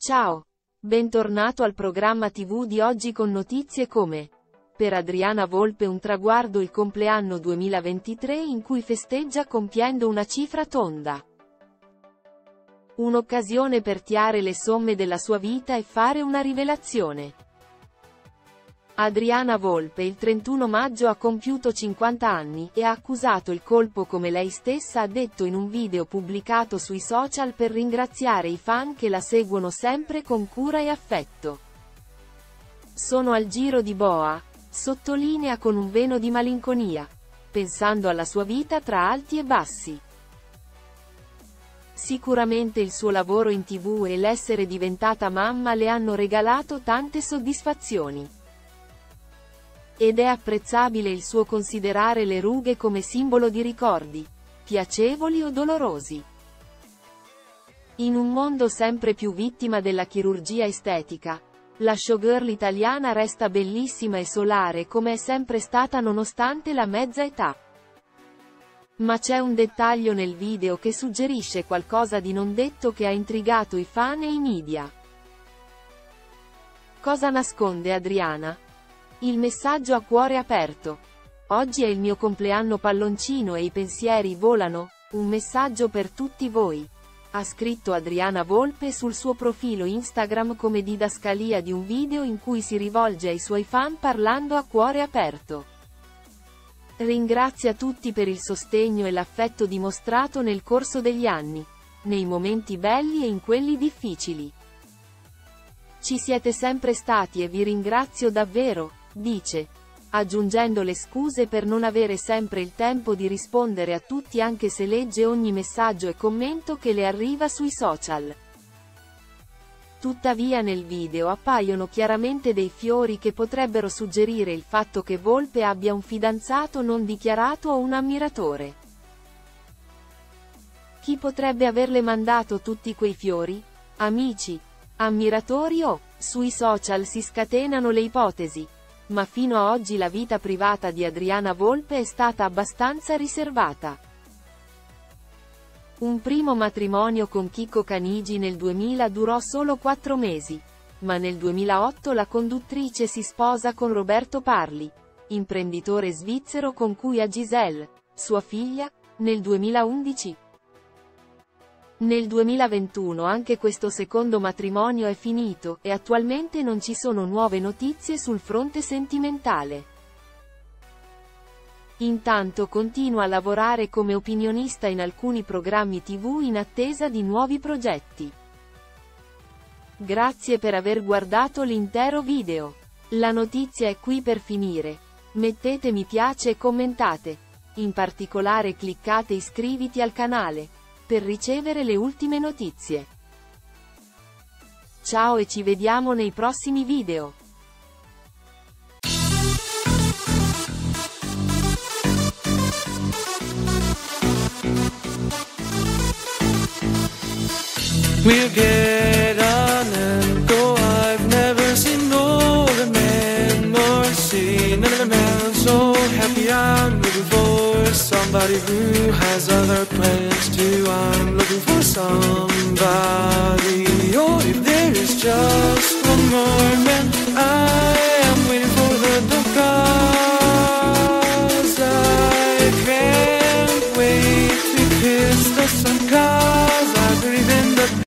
Ciao! Bentornato al programma TV di oggi con notizie come: per Adriana Volpe un traguardo il compleanno 2023 in cui festeggia compiendo una cifra tonda. Un'occasione per tirare le somme della sua vita e fare una rivelazione. Adriana Volpe il 31 maggio ha compiuto 50 anni, e ha accusato il colpo come lei stessa ha detto in un video pubblicato sui social per ringraziare i fan che la seguono sempre con cura e affetto. Sono al giro di boa, sottolinea con un velo di malinconia, pensando alla sua vita tra alti e bassi. Sicuramente il suo lavoro in TV e l'essere diventata mamma le hanno regalato tante soddisfazioni. Ed è apprezzabile il suo considerare le rughe come simbolo di ricordi, piacevoli o dolorosi. In un mondo sempre più vittima della chirurgia estetica, la showgirl italiana resta bellissima e solare come è sempre stata nonostante la mezza età. Ma c'è un dettaglio nel video che suggerisce qualcosa di non detto che ha intrigato i fan e i media. Cosa nasconde Adriana? Il messaggio a cuore aperto. Oggi è il mio compleanno palloncino e i pensieri volano, un messaggio per tutti voi. Ha scritto Adriana Volpe sul suo profilo Instagram come didascalia di un video in cui si rivolge ai suoi fan parlando a cuore aperto. Ringrazia tutti per il sostegno e l'affetto dimostrato nel corso degli anni, nei momenti belli e in quelli difficili. Ci siete sempre stati e vi ringrazio davvero, dice, aggiungendo le scuse per non avere sempre il tempo di rispondere a tutti anche se legge ogni messaggio e commento che le arriva sui social. Tuttavia nel video appaiono chiaramente dei fiori che potrebbero suggerire il fatto che Volpe abbia un fidanzato non dichiarato o un ammiratore. Chi potrebbe averle mandato tutti quei fiori? Amici? Ammiratori o? Sui social si scatenano le ipotesi. Ma fino a oggi la vita privata di Adriana Volpe è stata abbastanza riservata. Un primo matrimonio con Chicco Canigi nel 2000 durò solo 4 mesi, ma nel 2008 la conduttrice si sposa con Roberto Parli, imprenditore svizzero con cui ha Giselle, sua figlia, nel 2011. Nel 2021 anche questo secondo matrimonio è finito, e attualmente non ci sono nuove notizie sul fronte sentimentale. Intanto continua a lavorare come opinionista in alcuni programmi TV in attesa di nuovi progetti. Grazie per aver guardato l'intero video. La notizia è qui per finire. Mettete mi piace e commentate. In particolare cliccate iscriviti al canale per ricevere le ultime notizie. Ciao e ci vediamo nei prossimi video. We'll get on and go. I've never seen more a man, nor seen another man so happy. I'm looking for somebody who has other plans too. I'm looking for somebody. Oh, if there is just one more